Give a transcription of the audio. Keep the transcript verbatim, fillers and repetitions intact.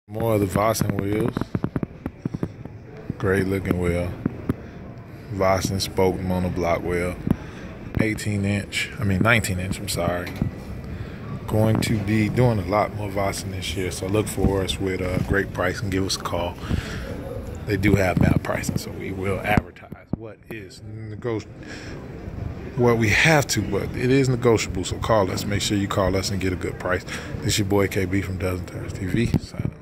More of the Vossen wheels. Great looking wheel. Vossen spoke monoblock wheel. eighteen inch, I mean nineteen inch, I'm sorry. Going to be doing a lot more Vossen this year, so look for us with a great price and give us a call. They do have map pricing, so we will advertise what is negotiable. What we have to, but it is negotiable, so call us. Make sure you call us and get a good price. This is your boy K B from Dozen Tires T V. Signing